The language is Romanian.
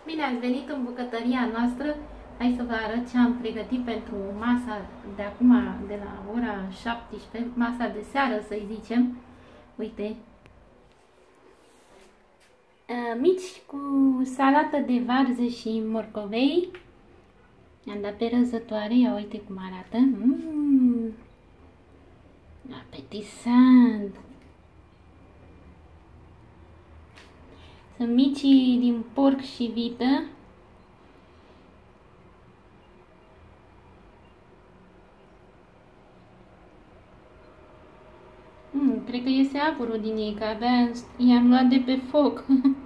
Bine ați venit în bucătăria noastră. Hai să vă arăt ce am pregătit pentru masa de acum, de la ora 17, masa de seară, să-i zicem. Uite, mici cu salată de varză și morcovei. Am dat pe răzătoare, ia uite cum arată. Apetisant! Sunt micii din porc și vită. Cred că iese aburul din ei, că abia i-am luat de pe foc.